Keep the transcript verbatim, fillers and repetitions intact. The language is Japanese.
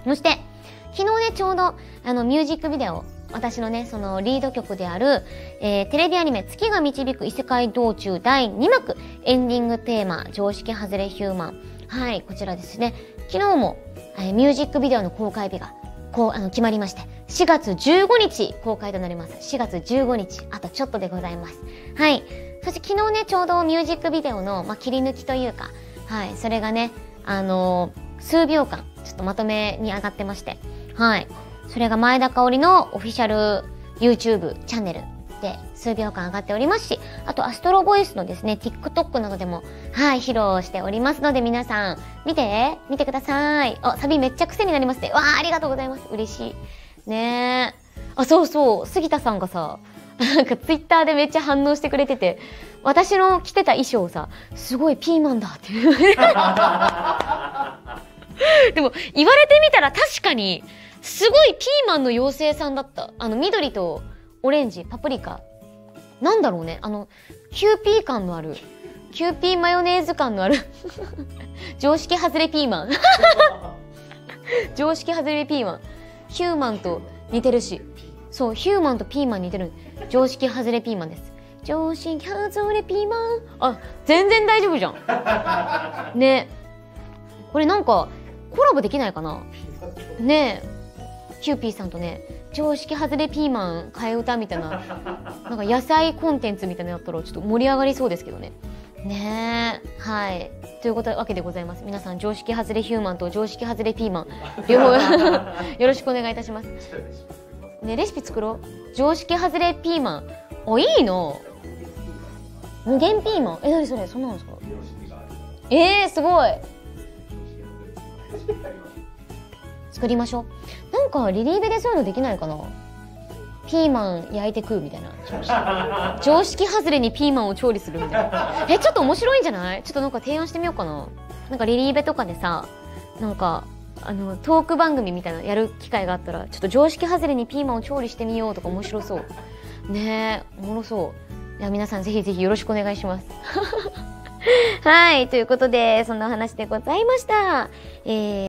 そして、昨日ね、ちょうど、あの、ミュージックビデオ、私のね、そのリード曲である、えー、テレビアニメ月が導く異世界道中だいにまくエンディングテーマ常識外れヒューマン。はい、こちらですね。昨日も、えー、ミュージックビデオの公開日が、こう、あの、決まりまして、しがつじゅうごにち公開となります。しがつじゅうごにち、あとちょっとでございます。はい。そして昨日ね、ちょうどミュージックビデオの、まあ、切り抜きというか、はい、それがね、あのー、数秒間、ちょっとまとめに上がってまして、はい。それが前田香織のオフィシャル YouTube チャンネルで数秒間上がっておりますし、あとアストロボイスのですね、TikTok などでも、はい、披露しておりますので皆さん、見て、見てください。あ、サビめっちゃ癖になりますね。わー、ありがとうございます。嬉しい。ねー。あ、そうそう、杉田さんがさ、なんかツイッターでめっちゃ反応してくれてて、私の着てた衣装さ、すごいピーマンだっていう。でも、言われてみたら確かに、すごいピーマンの妖精さんだった。あの、緑とオレンジ、パプリカ。なんだろうね。あの、キューピー感のある。キューピーマヨネーズ感のある。常識外れピーマン。常識外れピーマン。ヒューマンと似てるし。そう、ヒューマンとピーマン似てる。常識外れピーマンです。常識外れピーマン。あ、全然大丈夫じゃん。ね。これなんか、コラボできないかなねえ。キューピーさんとね、常識外れピーマン替え歌みたいな、なんか野菜コンテンツみたいなのやったらちょっと盛り上がりそうですけどね。ねえ。はい。ということわけでございます。皆さん、常識外れヒューマンと常識外れピーマン、両方よろしくお願いいたします。ね、レシピ作ろう。常識外れピーマン。お、いいの無限ピーマン。え、なにそれ、そんなんですか？えー、すごい。作りましょう。なんかリリーベでそういうのできないかな。ピーマン焼いて食うみたいな。常識外れにピーマンを調理するみたいな。え、ちょっと面白いんじゃない？ちょっとなんか提案してみようかな。なんかリリーベとかでさ、なんかあのトーク番組みたいなやる機会があったら、ちょっと常識外れにピーマンを調理してみようとか面白そう。ねえ、おもろそう。いや、皆さんぜひぜひよろしくお願いします。はい、ということでそんなお話でございました。えー